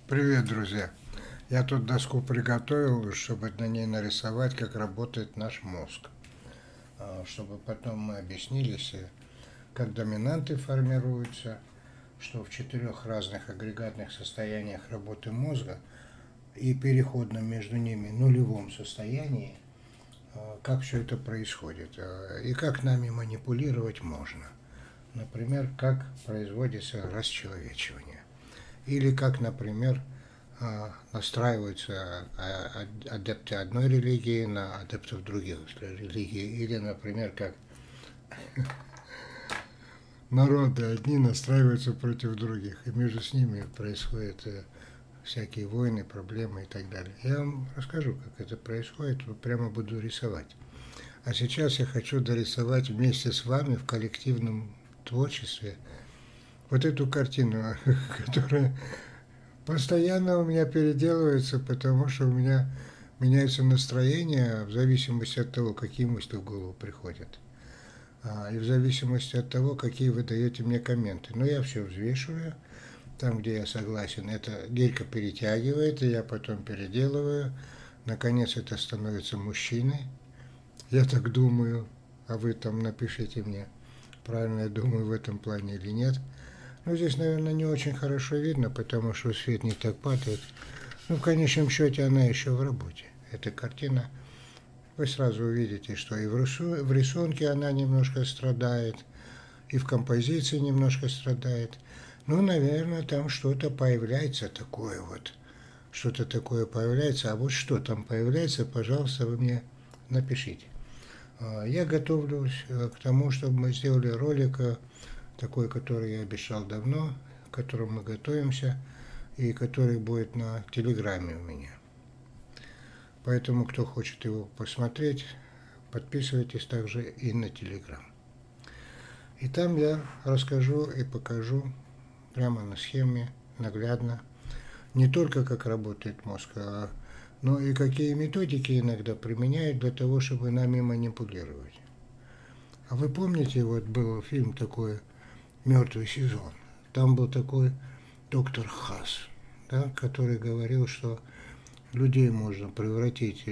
Привет, друзья! Я тут доску приготовил, чтобы на ней нарисовать, как работает наш мозг. Чтобы потом мы объяснились, как доминанты формируются, что в 4 разных агрегатных состояниях работы мозга и переходном между ними нулевом состоянии, как все это происходит и как нами манипулировать можно. Например, как производится расчеловечивание. Или как, например, настраиваются адепты одной религии на адептов других религий. Или, например, как народы одни настраиваются против других, и между ними происходят всякие войны, проблемы и так далее. Я вам расскажу, как это происходит, прямо буду рисовать. А сейчас я хочу дорисовать вместе с вами в коллективном творчестве вот эту картину, которая постоянно у меня переделывается, потому что у меня меняется настроение в зависимости от того, какие мысли в голову приходят. И в зависимости от того, какие вы даете мне комменты. Но я все взвешиваю, там, где я согласен, это гелька перетягивает, и я потом переделываю. Наконец это становится мужчиной. Я так думаю, а вы там напишите мне, правильно я думаю в этом плане или нет. Ну, здесь, наверное, не очень хорошо видно, потому что свет не так падает. Ну, в конечном счете, она еще в работе. Эта картина, вы сразу увидите, что и в рисунке она немножко страдает, и в композиции немножко страдает. Ну, наверное, там что-то появляется такое вот. Что-то такое появляется. А вот что там появляется, пожалуйста, вы мне напишите. Я готовлюсь к тому, чтобы мы сделали ролик такой, который я обещал давно, к которому мы готовимся, и который будет на Телеграме у меня. Поэтому, кто хочет его посмотреть, подписывайтесь также и на Телеграм. И там я расскажу и покажу прямо на схеме, наглядно, не только как работает мозг, но и какие методики иногда применяют для того, чтобы нами манипулировать. А вы помните, вот был фильм такой «Мертвый сезон». Там был такой доктор Хас, да, который говорил, что людей можно превратить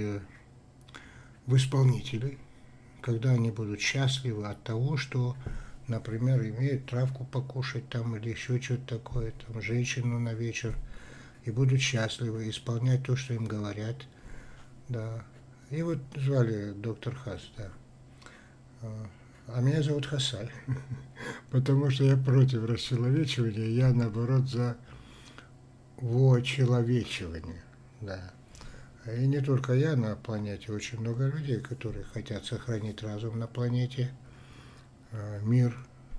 в исполнителей, когда они будут счастливы от того, что, например, имеют травку покушать там или еще что-то такое, там, женщину на вечер, и будут счастливы исполнять то, что им говорят. Да. И вот звали доктор Хас, да. А меня зовут Хасаль, потому что я против расчеловечивания, я, наоборот, за вочеловечивание, да. И не только я на планете, очень много людей, которые хотят сохранить разум на планете, мир,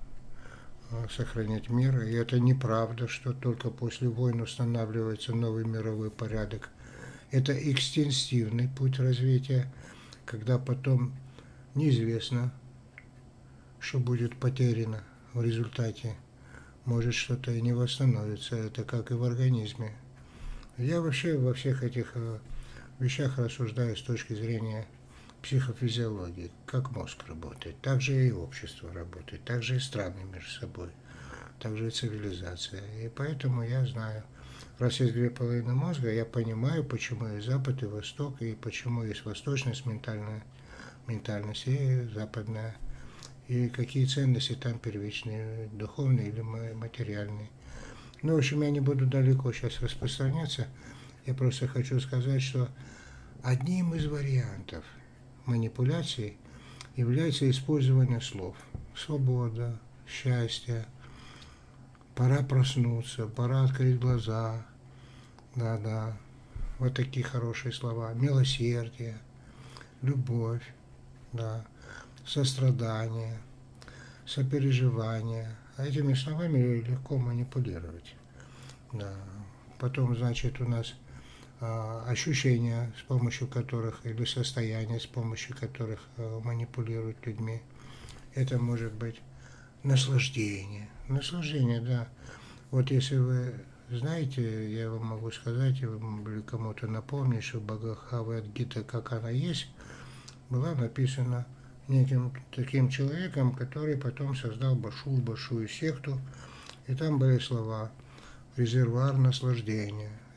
сохранить мир. И это неправда, что только после войн устанавливается новый мировой порядок. Это экстенсивный путь развития, когда потом неизвестно, что будет потеряно в результате. Может, что-то и не восстановится. Это как и в организме. Я вообще во всех этих вещах рассуждаю с точки зрения психофизиологии, как мозг работает. Так же и общество работает, так же и страны между собой, так же и цивилизация. И поэтому я знаю, раз есть 2,5 мозга, я понимаю, почему есть Запад и Восток, и почему есть восточность, ментальность и западная, и какие ценности там первичные, духовные или материальные. Ну, в общем, я не буду далеко сейчас распространяться, я просто хочу сказать, что одним из вариантов манипуляций является использование слов. Свобода, счастье, пора проснуться, пора открыть глаза, да-да, вот такие хорошие слова, милосердие, любовь, да, сострадание, сопереживание. А этими словами легко манипулировать. Да. Потом, значит, у нас ощущения, с помощью которых, или состояния, с помощью которых манипулируют людьми. Это может быть наслаждение. Наслаждение, да. Вот если вы знаете, я вам могу сказать, или кому-то напомнить, что Бхагавад-гита, как она есть, была написана неким таким человеком, который потом создал большую-большую секту, и там были слова «резервуар наслаждения».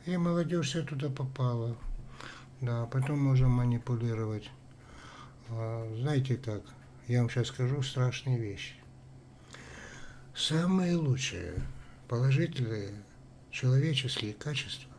И молодежь вся туда попала. Да, потом можем манипулировать. Знаете как, я вам сейчас скажу страшные вещи. Самые лучшие положительные человеческие качества,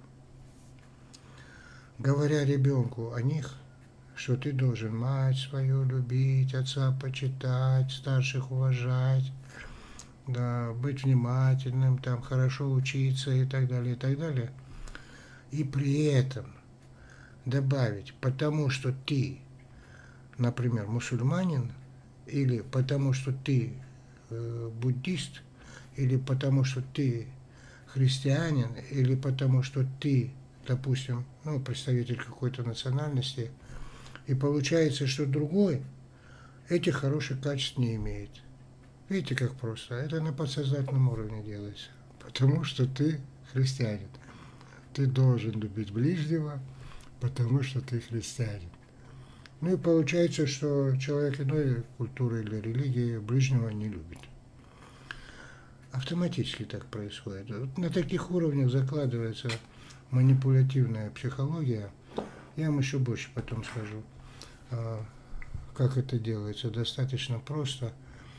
говоря ребенку о них, что ты должен мать свою любить, отца почитать, старших уважать, да, быть внимательным, там, хорошо учиться и так далее, и так далее. И при этом добавить, потому что ты, например, мусульманин, или потому что ты буддист, или потому что ты христианин, или потому что ты, допустим, представитель какой-то национальности, и получается, что другой этих хороших качеств не имеет. Видите, как просто? Это на подсознательном уровне делается. Потому что ты христианин. Ты должен любить ближнего, потому что ты христианин. Ну и получается, что человек иной культуры или религии ближнего не любит. Автоматически так происходит. Вот на таких уровнях закладывается манипулятивная психология. Я вам еще больше потом скажу, как это делается. Достаточно просто.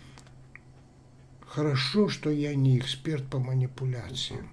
Хорошо, что я не эксперт по манипуляциям,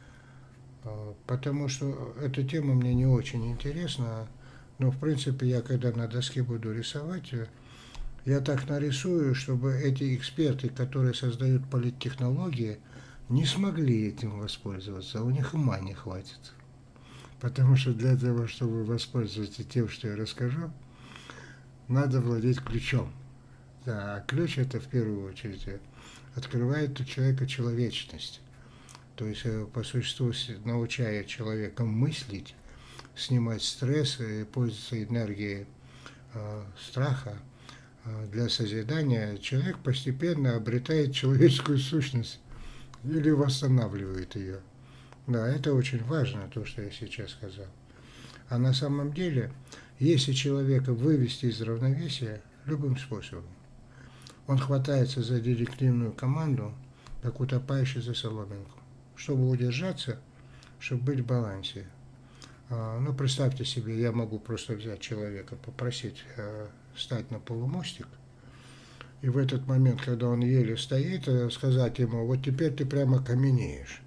потому что эта тема мне не очень интересна. Но, в принципе, я когда на доске буду рисовать, я так нарисую, чтобы эти эксперты, которые создают политтехнологии, не смогли этим воспользоваться, а у них ума не хватит. Потому что для того, чтобы воспользоваться тем, что я расскажу, надо владеть ключом. Да, а ключ это в первую очередь открывает у человека человечность. То есть, по существу, научая человека мыслить, снимать стресс и пользоваться энергией страха для созидания, человек постепенно обретает человеческую сущность или восстанавливает ее. Да, это очень важно, то, что я сейчас сказал. А на самом деле, если человека вывести из равновесия любым способом, он хватается за директивную команду, как утопающий за соломинку, чтобы удержаться, чтобы быть в балансе. Ну, представьте себе, я могу просто взять человека, попросить встать на полумостик, и в этот момент, когда он еле стоит, сказать ему, вот теперь ты прямо каменеешь.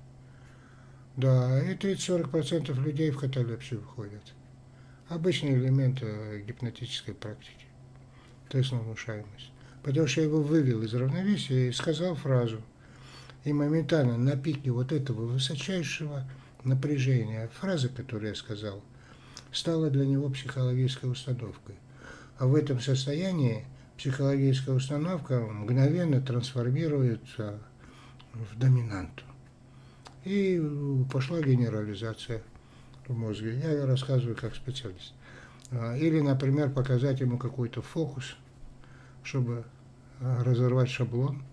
Да, и 30-40% людей в каталепсию входят. Обычный элемент гипнотической практики. Тест на внушаемость. Потому что я его вывел из равновесия и сказал фразу. И моментально на пике вот этого высочайшего напряжения фраза, которую я сказал, стала для него психологической установкой. А в этом состоянии психологическая установка мгновенно трансформируется в доминанту. И пошла генерализация в мозге. Я рассказываю как специалист. Или, например, показать ему какой-то фокус, чтобы разорвать шаблон.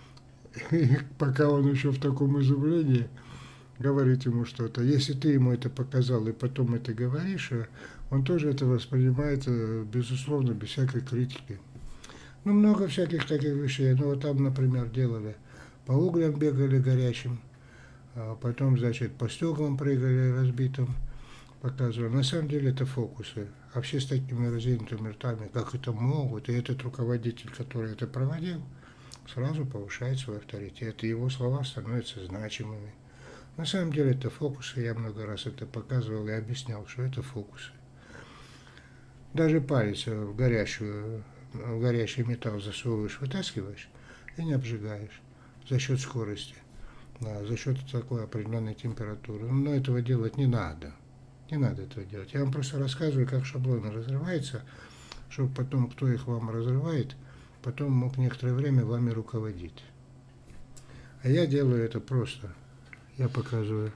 И пока он еще в таком изумлении, говорить ему что-то. Если ты ему это показал и потом это говоришь, он тоже это воспринимает, безусловно, без всякой критики. Ну, много всяких таких вещей. Ну, вот там, например, делали, по углям бегали горячим, потом, значит, по стеклам прыгали разбитым, показывали. На самом деле это фокусы. А все с такими разинутыми ртами, как это могут, и этот руководитель, который это проводил, сразу повышает свой авторитет, и его слова становятся значимыми. На самом деле это фокусы, я много раз это показывал и объяснял, что это фокусы. Даже палец в горячий металл засовываешь, вытаскиваешь и не обжигаешь за счет скорости, да, за счет такой определенной температуры. Но этого делать не надо. Не надо этого делать. Я вам просто рассказываю, как шаблоны разрываются, чтобы потом, кто их вам разрывает, потом мог некоторое время вами руководить. А я делаю это просто. Я показываю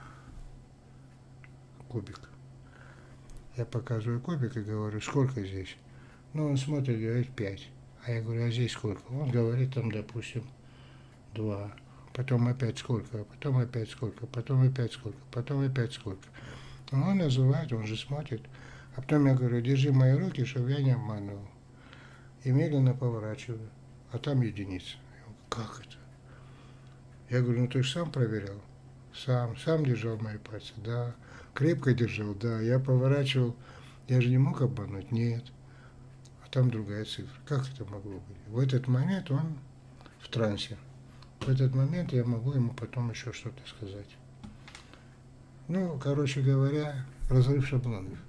кубик. Я показываю кубик и говорю, сколько здесь? Ну, он смотрит, говорит 5. А я говорю, а здесь сколько? Он говорит, там, допустим, 2. Потом опять сколько, потом опять сколько, потом опять сколько, потом опять сколько. Он называет, он же смотрит. А потом я говорю, держи мои руки, чтобы я не обманывал. И медленно поворачиваю. А там единица. Как это? Я говорю, ну ты же сам проверял. Сам держал мои пальцы, да. Крепко держал, да. Я поворачивал, я же не мог обмануть, нет. А там другая цифра. Как это могло быть? В этот момент он в трансе. В этот момент я могу ему потом еще что-то сказать. Ну, короче говоря, разрыв шаблонов.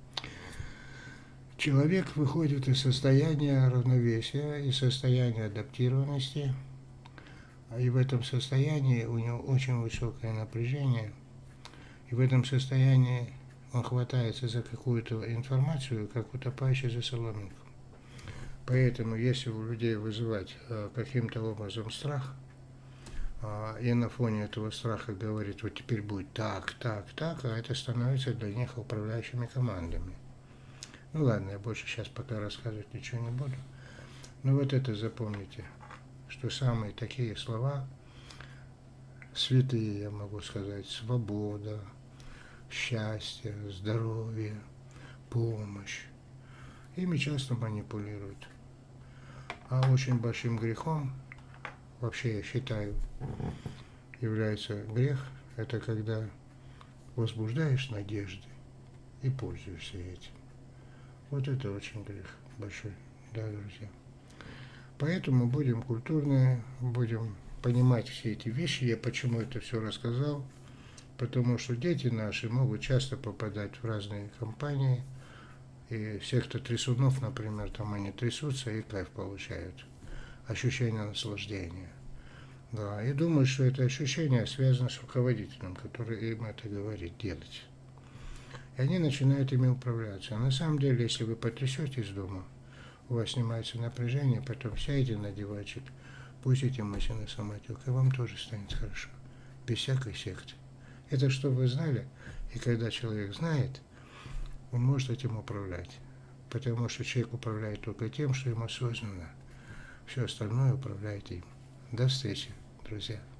Человек выходит из состояния равновесия, из состояния адаптированности, и в этом состоянии у него очень высокое напряжение, и в этом состоянии он хватается за какую-то информацию, как утопающий за соломинку. Поэтому, если у людей вызывать каким-то образом страх, и на фоне этого страха говорит, вот теперь будет так, а это становится для них управляющими командами. Ну ладно, я больше сейчас пока рассказывать ничего не буду. Но вот это запомните, что самые такие слова, святые, я могу сказать, свобода, счастье, здоровье, помощь, ими часто манипулируют. А очень большим грехом, вообще я считаю, является грех, это когда возбуждаешь надежды и пользуешься этим. Вот это очень грех большой, да, друзья. Поэтому будем культурные, будем понимать все эти вещи. Я почему это все рассказал? Потому что дети наши могут часто попадать в разные компании. И всех, кто трясунов, например, там они трясутся и кайф получают. Ощущение наслаждения. Да, и думаю, что это ощущение связано с руководителем, который им это говорит делать. И они начинают ими управляться. А на самом деле, если вы потрясетесь дома, у вас снимается напряжение, потом сядете на диванчик, пустите мысли на самотек, и вам тоже станет хорошо. Без всякой секты. Это чтобы вы знали, и когда человек знает, он может этим управлять. Потому что человек управляет только тем, что ему осознанно. Все остальное управляет им. До встречи, друзья.